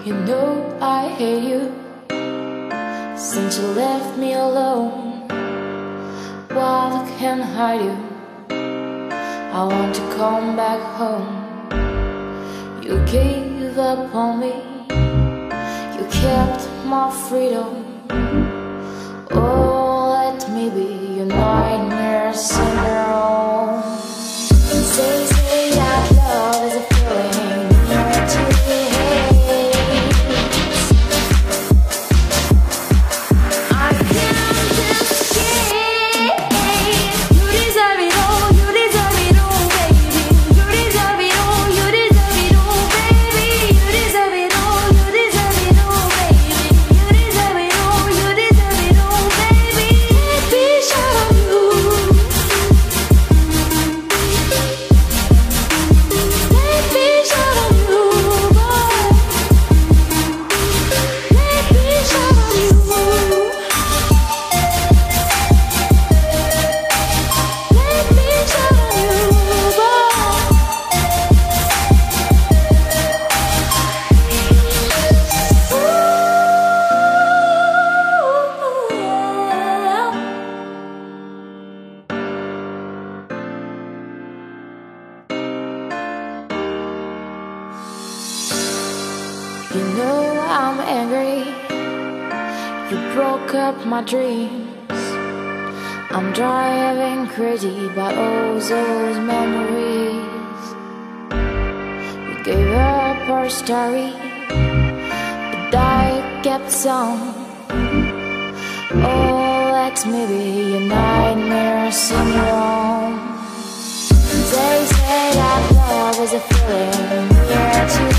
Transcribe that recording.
You know I hate you since you left me alone. While I can't hide you, I want to come back home. You gave up on me, you kept my freedom. Oh, let me be your nightmare syndrome. Say that love is a feeling that you hate. I can't escape. You deserve it all, you deserve it all, baby. You deserve it all, you deserve it all, baby. You deserve it all, you deserve it all, baby. You deserve it all, you deserve it all, baby. Let me show you. You know I'm angry, you broke up my dreams. I'm driving crazy by all those memories. We gave up our story, but I kept on. Oh, let me be your nightmare syndrome. They say that love is a feeling that you